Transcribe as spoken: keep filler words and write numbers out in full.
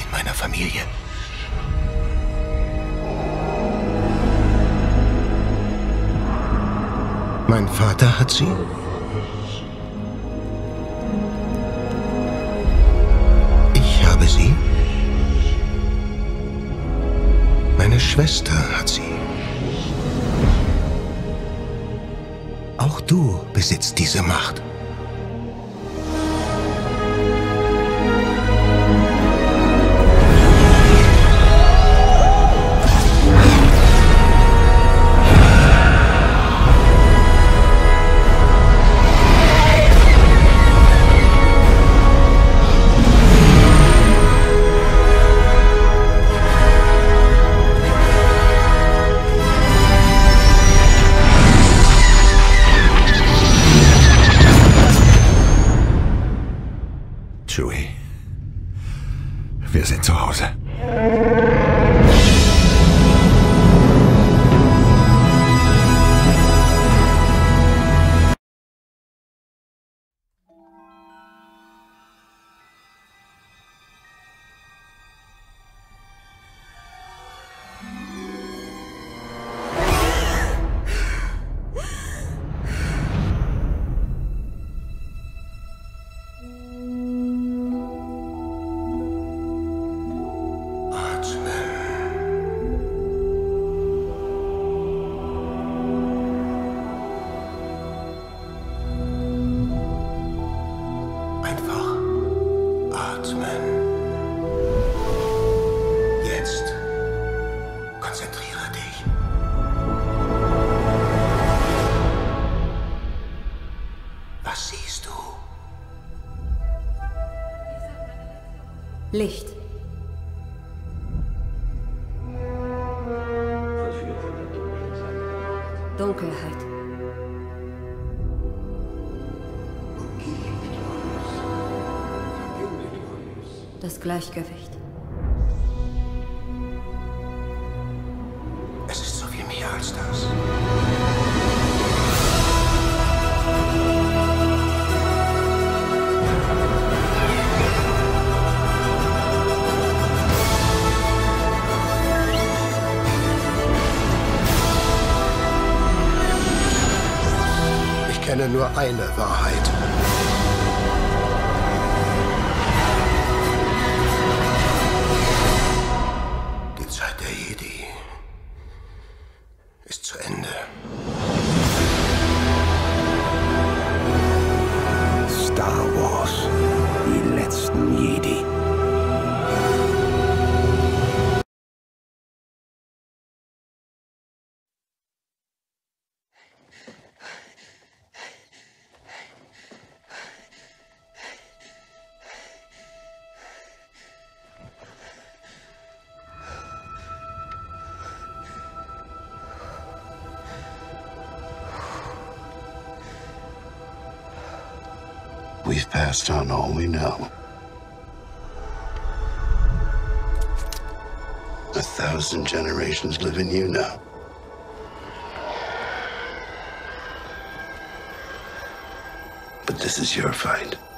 meiner Familie. Mein Vater hat sie. Ich habe sie. Meine Schwester hat sie. Auch du besitzt diese Macht. Chewie, wir sind zu Hause. Atmen. Jetzt. Konzentriere dich. Was siehst du? Licht. Dunkelheit. Das Gleichgewicht. Es ist so viel mehr als das. Ich kenne nur eine Wahrheit. Die Zeit der Jedi ist zu Ende. Star Wars. Die letzten Jedi. We've passed on all we know. A thousand generations live in you now. But this is your fight.